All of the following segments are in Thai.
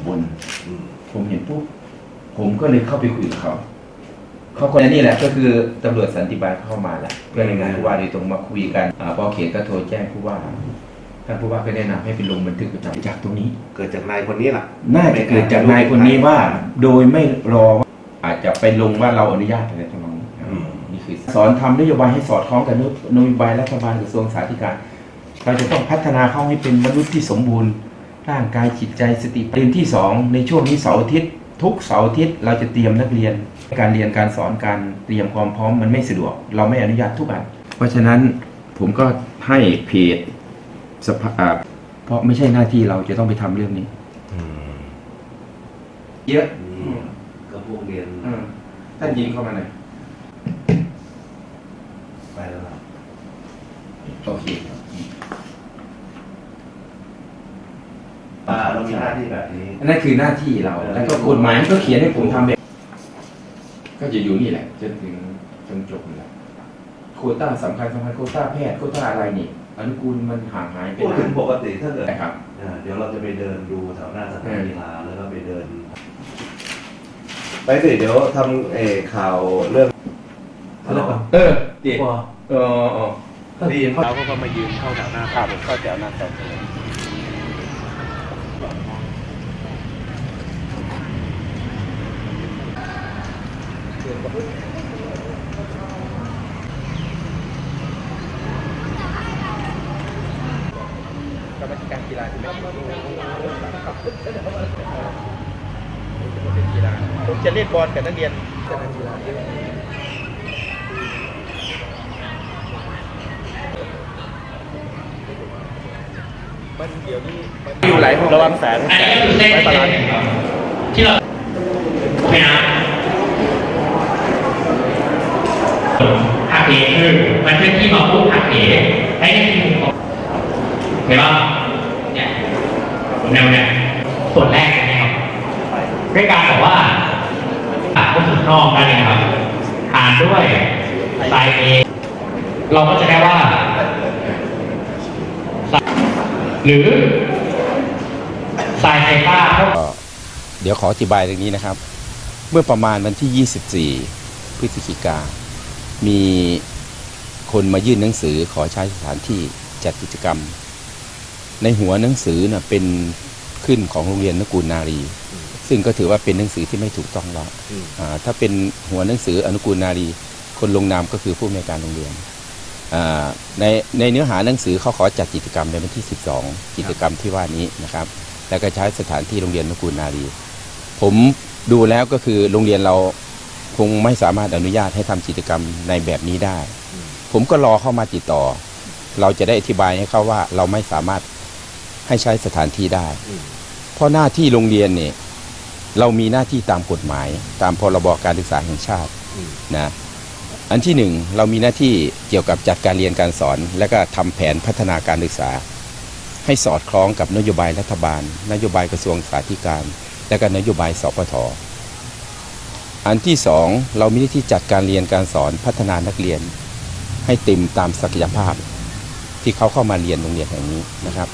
บนผมเห็นปุ๊บผมก็เลยเข้าไปคุยกับเขาคนนี้แหละก็คือตำรวจสันติบาลเข้ามาแหละเพื่อนงานผู้ว่าโดยตรงมาคุยกันพอเขตก็โทรแจ้งผู้ว่าท่านผู้ว่าก็แนะนำให้ไปลงบันทึกประจำจากตรงนี้เกิดจากนายคนนี้แหละน่าจะเกิดจากนายคนนี้ว่าโดยไม่รออาจจะไปลงว่าเราอนุญาตอะไรทำนองนี้นี่คือสอนทำนโยบายให้สอดคล้องกับนโยบายรัฐบาลกระทรวงสาธารณสุขเราจะต้องพัฒนาเขาให้เป็นมนุษย์ที่สมบูรณ์ร่างกายจิตใจสติประเด็นที่2ในช่วงนี้เสาร์อาทิตย์ทุกเสาร์อาทิตย์เราจะเตรียมนักเรียนการเรียนการสอนการเตรียมความพร้อมมันไม่สะดวกเราไม่อนุญาตทุกอันเพราะฉะนั้นผมก็ให้เพจสภาเพราะไม่ใช่หน้าที่เราจะต้องไปทำเรื่องนี้เยอะก็พวกเรียนท่านยิงเข้ามาหน่อยไปแล้วครับโอเคเรามีหน้าที่แบบนี้นั่นคือหน้าที่เราแล้วก็กฎหมายก็เขียนให้ผมทำแบบก็จะอยู่นี่แหละจนถึงจนจบนี่แหละโควต้าสำคัญโควต้าแพทย์โควต้าอะไรนี่อนุกูลมันห่างหายไปพูดถึงปกติถ้าเกิดครับเดี๋ยวเราจะไปเดินดูแถวหน้าสถานกีฬาแล้วก็ไปเดินไปสิเดี๋ยวทำข่าวเรื่องดีดีเขาก็มายืนเข้าแถวหน้าข่าวเข้าแถวหน้าข่าวกรรมการกีฬาผมจะเล่นบอลกับนักเรียนมันเดี๋ยวนี้อยู่หลายห้องระวังแสงไว้บาลานซ์ที่เราไม่นะหักเหคือมันเป็นที่มาพูดหักเหให้ในที่มุมของเห็นป่ะเนี่ยแนวเนี่ยส่วนแรกนะครับด้วยการบอกว่าก็สุดนอกนั่นเองครับอ่านด้วยไซเอเราก็จะได้ว่าหรือไซเซต้าเดี๋ยวขออธิบายตรงนี้นะครับเมื่อประมาณวันที่24พฤศจิกามีคนมายื่นหนังสือขอใช้สถานที่จัดกิจกรรมในหัวหนังสือน่ะเป็นขึ้นของโรงเรียนนกูลนารีซึ่งก็ถือว่าเป็นหนังสือที่ไม่ถูกต้องแล้วถ้าเป็นหัวหนังสืออนุกูลนารีคนลงนามก็คือผู้อำนวยการโรงเรียนในเนื้อหาหนังสือเขาขอจัดกิจกรรมในวันที่12กิจกรรมที่ว่านี้นะครับแล้วก็ใช้สถานที่โรงเรียนนกูลนารีผมดูแล้วก็คือโรงเรียนเราคงไม่สามารถอนุญาตให้ทำกิจกรรมในแบบนี้ได้ผมก็รอเข้ามาติดต่อเราจะได้อธิบายให้เขาว่าเราไม่สามารถให้ใช้สถานที่ได้เพราะหน้าที่โรงเรียนเนี่ยเรามีหน้าที่ตามกฎหมายตามพรบการศึกษาแห่งชาตินะอันที่1เรามีหน้าที่เกี่ยวกับจัดการเรียนการสอนและก็ทำแผนพัฒนาการศึกษาให้สอดคล้องกับนโยบายรัฐบาลนโยบายกระทรวงสาธารณสุขและก็นโยบายสปท.อันที่2เรามีหน้าที่จัดการเรียนการสอนพัฒนานักเรียนให้เต็มตามศักยภาพที่เขาเข้ามาเรียนโรงเรียนแห่งนี้นะครับ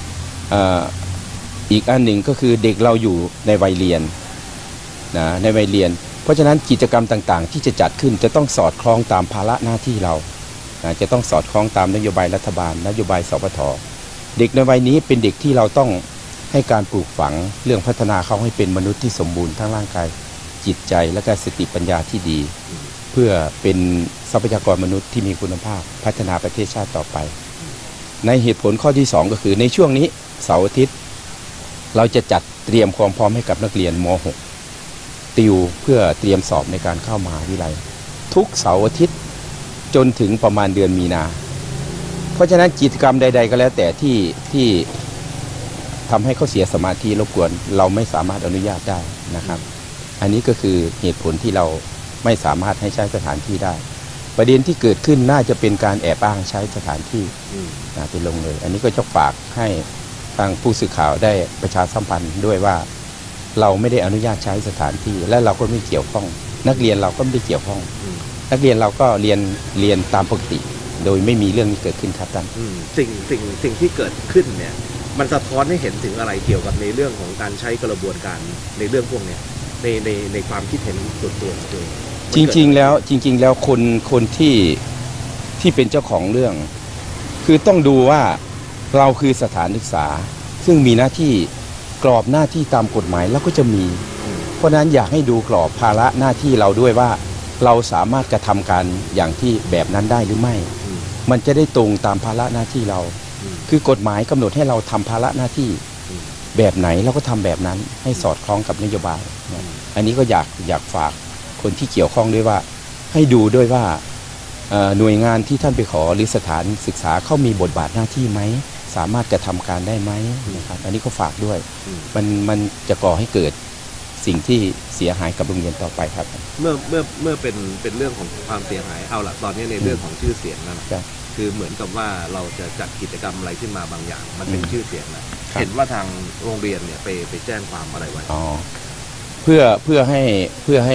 อีกอันหนึ่งก็คือเด็กเราอยู่ในวัยเรียนนะในวัยเรียนเพราะฉะนั้นกิจกรรมต่างๆที่จะจัดขึ้นจะต้องสอดคล้องตามภาระหน้าที่เรานะจะต้องสอดคล้องตามนโยบายรัฐบาลนโยบายสปท.เด็กในวัยนี้เป็นเด็กที่เราต้องให้การปลูกฝังเรื่องพัฒนาเขาให้เป็นมนุษย์ที่สมบูรณ์ทั้งร่างกายจิตใจและก็สติปัญญาที่ดีเพื่อเป็นทรัพยากรมนุษย์ที่มีคุณภาพพัฒนาประเทศชาติต่อไปในเหตุผลข้อที่2ก็คือในช่วงนี้เสาร์อาทิตย์เราจะจัดเตรียมความพร้อมให้กับนักเรียนม.6 ติวเพื่อเตรียมสอบในการเข้ามหาวิทยาลัยทุกเสาร์อาทิตย์จนถึงประมาณเดือนมีนาเพราะฉะนั้นกิจกรรมใดๆก็แล้วแต่ที่ทำให้เขาเสียสมาธิรบกวนเราไม่สามารถอนุญาตได้นะครับอันนี้ก็คือเหตุผลที่เราไม่สามารถให้ใช้สถานที่ได้ประเด็นที่เกิดขึ้นน่าจะเป็นการแอบอ้างใช้สถานที่ไปลงเลยอันนี้ก็จะฝากให้ทางผู้สื่อข่าวได้ประชาสัมพันธ์ด้วยว่าเราไม่ได้อนุญาตใช้สถานที่และเราก็ไม่เกี่ยวข้องนักเรียนเราก็ไม่ได้เกี่ยวข้องนักเรียนเราก็เรียนตามปกติโดยไม่มีเรื่องนี้เกิดขึ้นครับท่านสิ่งที่เกิดขึ้นเนี่ยมันสะท้อนให้เห็นถึงอะไรเกี่ยวกับในเรื่องของการใช้กระบวนการในเรื่องพวกเนี้ยในความคิดเห็นส่วนตัวของตัวเองจริงๆแล้วคนที่เป็นเจ้าของเรื่อง คือต้องดูว่าเราคือสถานศึกษา ซึ่งมีหน้าที่กรอบหน้าที่ตามกฎหมายแล้วก็จะมี เพราะฉะนั้นอยากให้ดูกรอบภาระหน้าที่เราด้วยว่าเราสามารถกระทำการอย่างที่แบบนั้นได้หรือไม่ มันจะได้ตรงตามภาระหน้าที่เรา คือกฎหมายกำหนดให้เราทำภาระหน้าที่แบบไหนเราก็ทำแบบนั้นให้สอดคล้องกับนโยบายนะอันนี้ก็อยากฝากคนที่เกี่ยวข้องด้วยว่าให้ดูด้วยว่าหน่วยงานที่ท่านไปขอหรือสถานศึกษาเขามีบทบาทหน้าที่ไหมสามารถกระทำการได้ไหมนะครับอันนี้ก็ฝากด้วยมันจะก่อให้เกิดสิ่งที่เสียหายกับโรงเรียนต่อไปครับเมื่อเป็นเรื่องของความเสียหายเอาละตอนนี้ในเรื่องของชื่อเสียงนั่นแหละคือเหมือนกับว่าเราจะจัดกิจกรรมอะไรขึ้นมาบางอย่างมันเป็นชื่อเสียงนะเห็นว่าทางโรงเรียนเนี่ยไปแจ้งความอะไรไว้เพื่อให้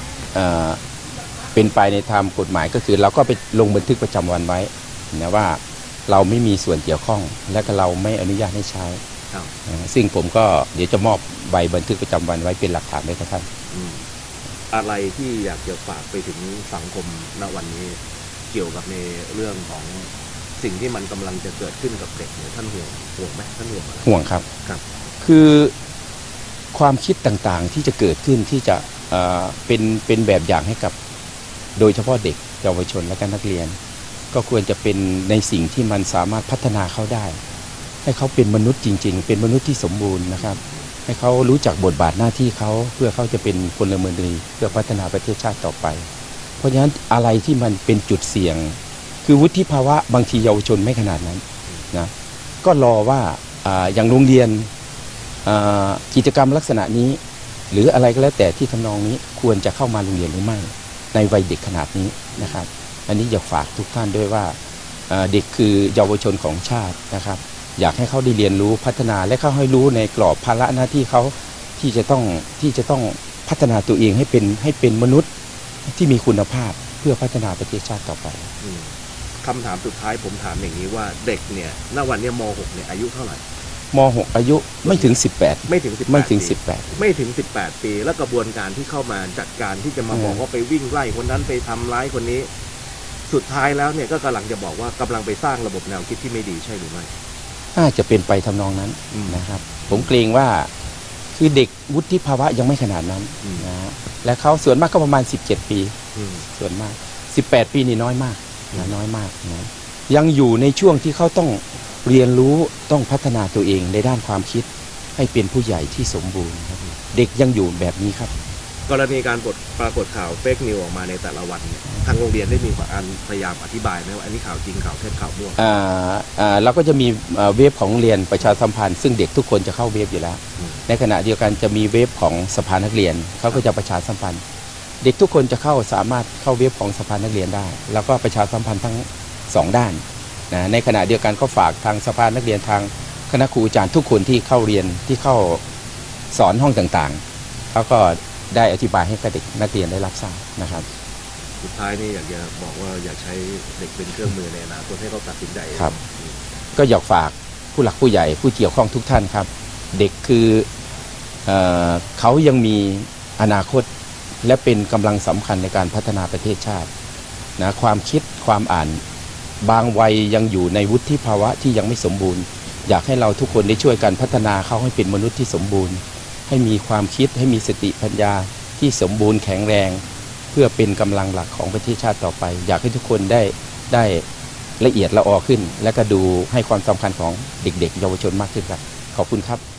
เป็นไปในทางกฎหมายก็คือเราก็ไปลงบันทึกประจำวันไว้นะว่าเราไม่มีส่วนเกี่ยวข้องและก็เราไม่อนุญาตให้ใช้ซึ่งผมก็เดี๋ยวจะมอบใบบันทึกประจำวันไว้เป็นหลักฐานไว้กับท่านอะไรที่อยากจะฝากไปถึงสังคมณวันนี้เกี่ยวกับในเรื่องของสิ่งที่มันกำลังจะเกิดขึ้นกับเด็กเนี่ยท่านห่วงไหมท่านห่วงอะไรห่วงครับคือความคิดต่างๆที่จะเกิดขึ้นที่จะเป็นแบบอย่างให้กับโดยเฉพาะเด็กเยาวชนและก็นักเรียนก็ควรจะเป็นในสิ่งที่มันสามารถพัฒนาเขาได้ให้เขาเป็นมนุษย์จริงๆเป็นมนุษย์ที่สมบูรณ์นะครับให้เขารู้จักบทบาทหน้าที่เขาเพื่อเขาจะเป็นพลเมืองดีเพื่อพัฒนาประเทศชาติต่อไปเพราะฉะนั้นอะไรที่มันเป็นจุดเสี่ยงคือวุฒิภาวะบางทีเยาวชนไม่ขนาดนั้นนะก็รอว่าอย่างโรงเรียนกิจกรรมลักษณะนี้หรืออะไรก็แล้วแต่ที่ทำนองนี้ควรจะเข้ามาโรงเรียนหรือไม่ในวัยเด็กขนาดนี้นะครับอันนี้อยากฝากทุกท่านด้วยว่าเด็กคือเยาวชนของชาตินะครับอยากให้เขาได้เรียนรู้พัฒนาและเขาให้รู้ในกรอบภาระหน้าที่เขาที่จะต้องพัฒนาตัวเองให้เป็นมนุษย์ที่มีคุณภาพเพื่อพัฒนาประเทศชาติต่อไปคำถามสุดท้ายผมถามอย่างนี้ว่าเด็กเนี่ยณวันนี้ม.6 เนี่ยอายุเท่าไหร่ม.6 อายุไม่ถึง18 ไม่ถึง18 ปีแล้วกระบวนการที่เข้ามาจัดการที่จะมาบอกว่าไปวิ่งไล่คนนั้นไปทำร้ายคนนี้สุดท้ายแล้วเนี่ยก็กำลังจะบอกว่ากำลังไปสร้างระบบแนวคิดที่ไม่ดีใช่หรือไม่น่าจะเป็นไปทำนองนั้นนะครับผมเกรงว่าคือเด็กวุฒิภาวะยังไม่ขนาดนั้นนะและเขาส่วนมากก็ประมาณ17 ปีส่วนมาก18 ปีนี่น้อยมากนะยังอยู่ในช่วงที่เขาต้องเรียนรู้ต้องพัฒนาตัวเองในด้านความคิดให้เป็นผู้ใหญ่ที่สมบูรณ์ครับเด็กยังอยู่แบบนี้ครับกรณีการปรากฏข่าวเฟกนิวออกมาในแต่ละวันเนี่ยทางโรงเรียนได้มีการพยายามอธิบายไหมว่าอันนี้ข่าวจริงข่าวเท็จข่าวมั่วเราก็จะมีเว็บของโรงเรียนประชาสัมพันธ์ซึ่งเด็กทุกคนจะเข้าเว็บอยู่แล้วในขณะเดียวกันจะมีเว็บของสภานักเรียนเขาก็จะประชาสัมพันธ์เด็กทุกคนจะสามารถเข้าเว็บของสภานักเรียนได้แล้วก็ประชาสัมพันธ์ทั้ง2 ด้านนะในขณะเดียวกันก็ฝากทางสภานักเรียนทางคณะครูอาจารย์ทุกคนที่เข้าเรียนที่เข้าสอนห้องต่างๆเขาก็ได้อธิบายให้กับเด็กนักเรียนได้รับทราบนะครับสุดท้ายนี่อยากจะบอกว่าอยากใช้เด็กเป็นเครื่องมือในอนาคตให้เขาตัดสินใจครับก็อยากฝากผู้หลักผู้ใหญ่ผู้เกี่ยวข้องทุกท่านครับเด็กคือเขายังมีอนาคตและเป็นกำลังสำคัญในการพัฒนาประเทศชาตินะความคิดความอ่านบางวัยยังอยู่ในวุฒิภาวะที่ยังไม่สมบูรณ์อยากให้เราทุกคนได้ช่วยกันพัฒนาเขาให้เป็นมนุษย์ที่สมบูรณ์ให้มีความคิดให้มีสติปัญญาที่สมบูรณ์แข็งแรงเพื่อเป็นกำลังหลักของประเทศชาติต่อไปอยากให้ทุกคนได้ละเอียดละออขึ้นและก็ดูให้ความสำคัญของเด็กๆเยาวชนมากขึ้นครับขอบคุณครับ